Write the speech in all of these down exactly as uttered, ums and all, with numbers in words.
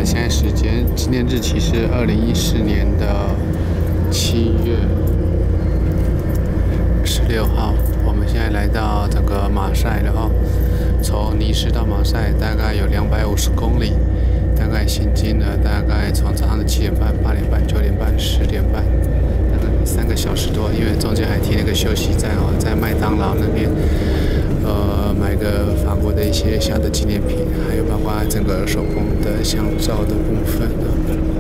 现在时间，今天日期是二零一四年的七月十六号。我们现在来到这个马赛了哦，从尼斯到马赛大概有两百五十公里，大概行进了大概从早上的七点半、八点半、九点半、十点半，大概三个小时多，因为中间还停了个休息站哦，在麦当劳那边。呃，买个法国的一些小的纪念品，还有包括整个手工的香皂的部分呢。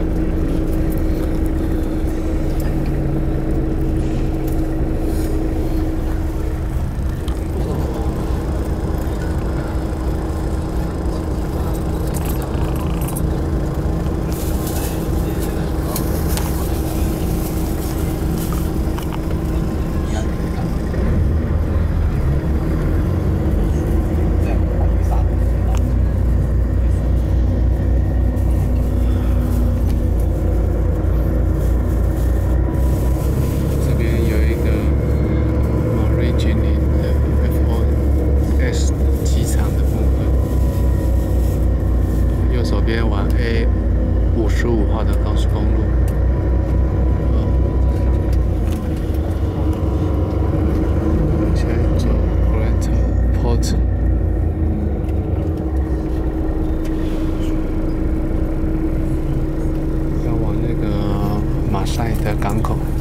左边往 A 五十五号的高速公路，现在走 Grand Port， 要往那个马赛的港口。